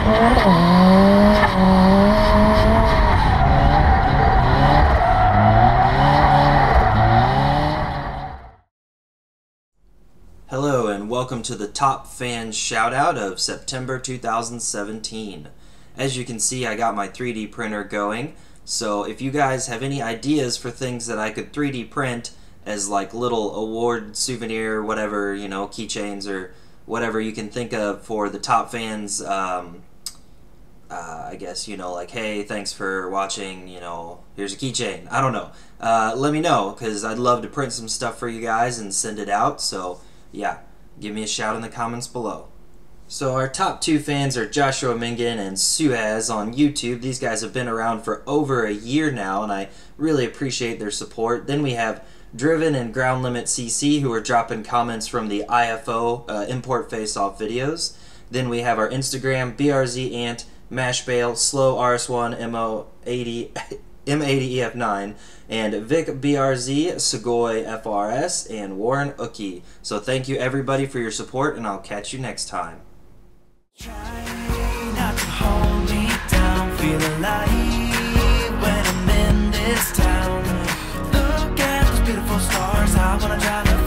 Hello and welcome to the Top Fans Shoutout of September 2017. As you can see, I got my 3D printer going, so if you guys have any ideas for things that I could 3D print as like little award souvenir, whatever, you know, keychains or whatever you can think of for the Top Fans, I guess, you know, like, hey, thanks for watching, you know, here's a keychain. I don't know. Let me know, because I'd love to print some stuff for you guys and send it out, so yeah, give me a shout in the comments below. So our top two fans are Joshua Mingan and Suez on YouTube. These guys have been around for over a year now, and I really appreciate their support. Then we have Driven and Ground Limit CC, who are dropping comments from the IFO Import Face-Off videos. Then we have our Instagram, BRZ Ant, Mashbale, Slow RS1, MO80, M80EF9, and Vic BRZ, Sugoi FRS, and Warren Uki. So thank you everybody for your support, and I'll catch you next time. Try not to hold me down, feel alive when I'm in this town. Look at those beautiful stars, I wanna drive